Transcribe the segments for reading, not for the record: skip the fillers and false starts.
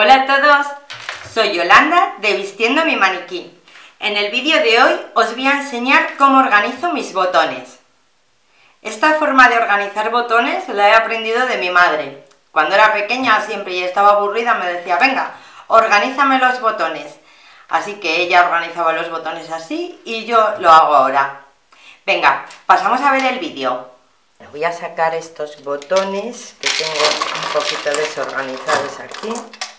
Hola a todos, soy Yolanda de Vistiendo mi Maniquí. En el vídeo de hoy os voy a enseñar cómo organizo mis botones. Esta forma de organizar botones la he aprendido de mi madre. Cuando era pequeña siempre y estaba aburrida me decía, venga, organízame los botones. Así que ella organizaba los botones así y yo lo hago ahora. Venga, pasamos a ver el vídeo. Voy a sacar estos botones que tengo un poquito desorganizados aquí.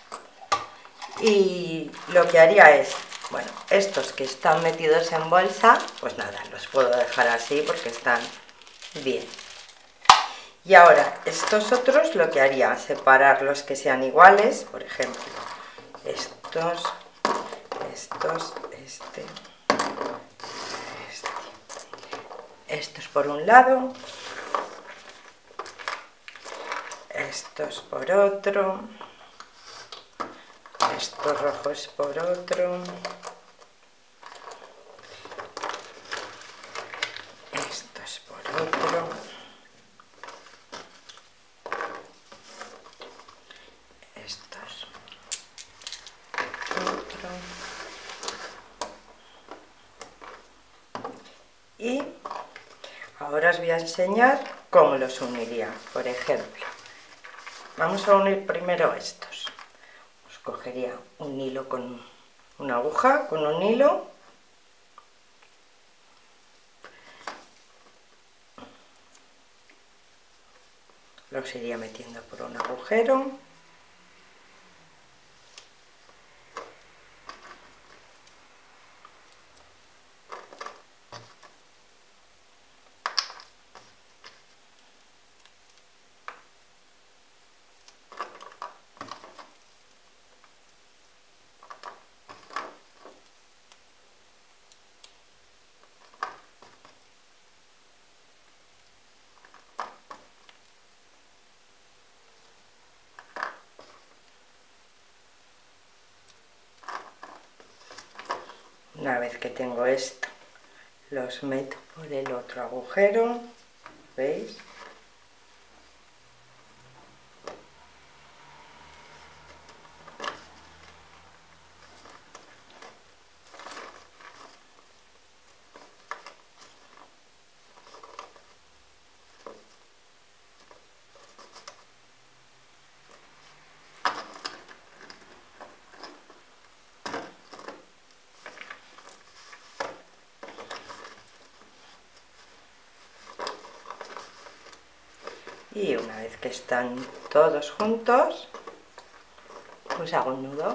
Y lo que haría es, bueno, estos que están metidos en bolsa, pues nada, los puedo dejar así porque están bien. Y ahora, estos otros lo que haría, separar los que sean iguales, por ejemplo, estos, estos por un lado, estos por otro, estos rojos por otro, estos por otro, estos por otro, y ahora os voy a enseñar cómo los uniría. Por ejemplo, vamos a unir primero estos. Cogería un hilo con una aguja, con un hilo, los iría metiendo por un agujero, una vez que tengo esto, los meto por el otro agujero, ¿veis? Y una vez que están todos juntos, pues hago un nudo.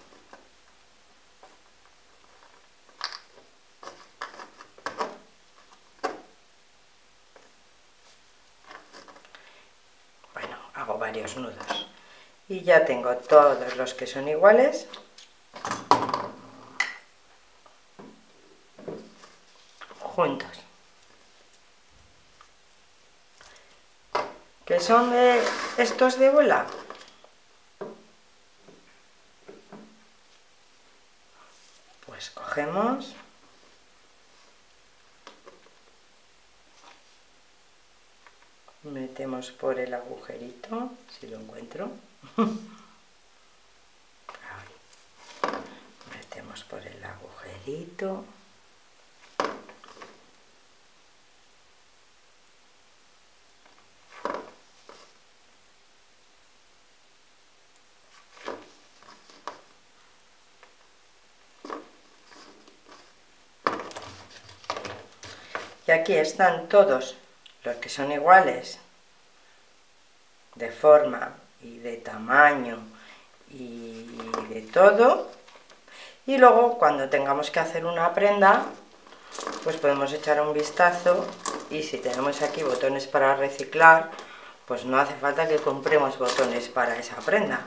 Bueno, hago varios nudos. Y ya tengo todos los que son iguales. Juntos. ¿Qué son de estos de bola? Pues cogemos, metemos por el agujerito, si lo encuentro, ahí. Metemos por el agujerito, y aquí están todos los que son iguales de forma y de tamaño y de todo. Y luego cuando tengamos que hacer una prenda, pues podemos echar un vistazo, y si tenemos aquí botones para reciclar, pues no hace falta que compremos botones para esa prenda.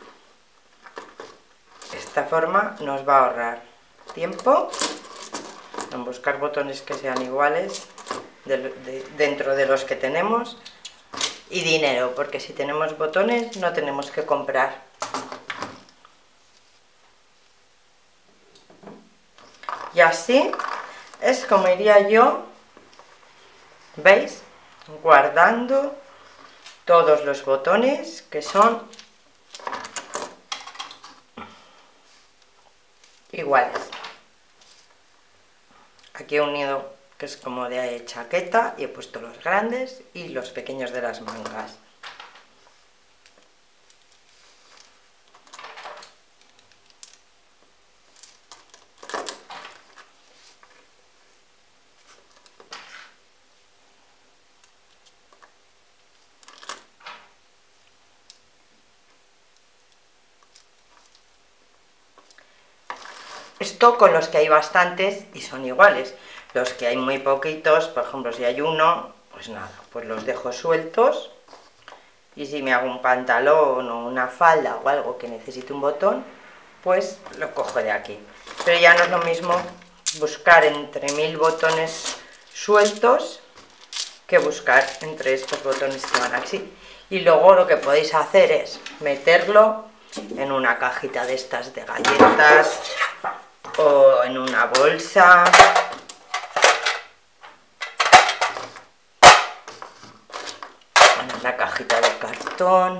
Esta forma nos va a ahorrar tiempo en buscar botones que sean iguales dentro de los que tenemos, y dinero, porque si tenemos botones no tenemos que comprar. Y así es como iría yo, ¿veis? Guardando todos los botones que son iguales. Aquí he unido, que es como de chaqueta, y he puesto los grandes y los pequeños de las mangas. Esto con los que hay bastantes y son iguales. Los que hay muy poquitos, por ejemplo, si hay uno, pues nada, pues los dejo sueltos. Y si me hago un pantalón o una falda o algo que necesite un botón, pues lo cojo de aquí. Pero ya no es lo mismo buscar entre 1000 botones sueltos que buscar entre estos botones que van así. Y luego lo que podéis hacer es meterlo en una cajita de estas de galletas o en una bolsa, en la cajita de cartón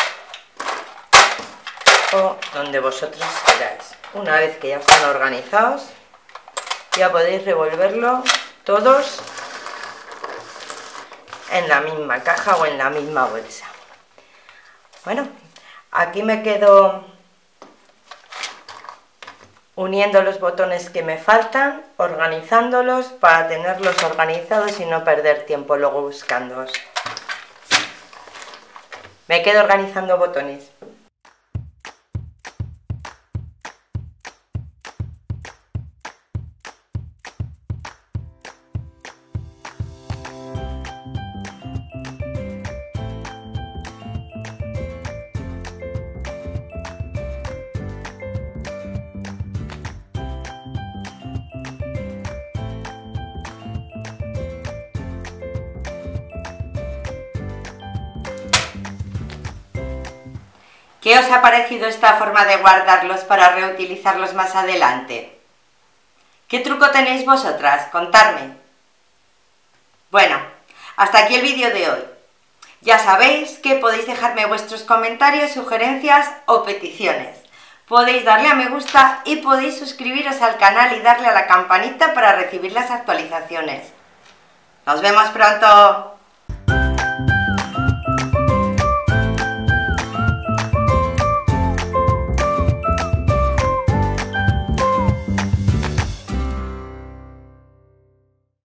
o donde vosotros queráis. Una vez que ya están organizados, ya podéis revolverlo todos en la misma caja o en la misma bolsa. Bueno, aquí me quedo uniendo los botones que me faltan, organizándolos para tenerlos organizados y no perder tiempo luego buscándolos. Me quedo organizando botones. ¿Qué os ha parecido esta forma de guardarlos para reutilizarlos más adelante? ¿Qué truco tenéis vosotras? Contadme. Bueno, hasta aquí el vídeo de hoy. Ya sabéis que podéis dejarme vuestros comentarios, sugerencias o peticiones. Podéis darle a me gusta y podéis suscribiros al canal y darle a la campanita para recibir las actualizaciones. ¡Nos vemos pronto!